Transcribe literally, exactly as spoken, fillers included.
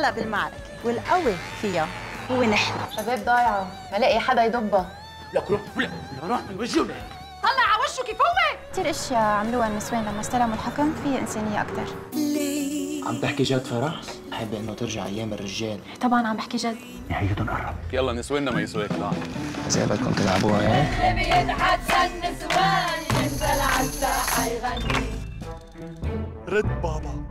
هلا بالمعركه والقوي فيها هو نحن. شباب ضايعه ما لاقي حدا يضبها. لك روح ولا روح من وجهي ولا طلع على وشه كيف هو. كثير اشياء عملوها النسوان لما استلموا الحكم فيها انسانيه اكثر. عم تحكي جد فرح؟ بحب انه ترجع ايام الرجال. طبعا عم بحكي جد. نهايتهم قرب. يلا نسواننا ما يسويك لا. زي بدكم تلعبوها هيك؟ بيتحدى النسوان ينزل على الساحه يغني. رد بابا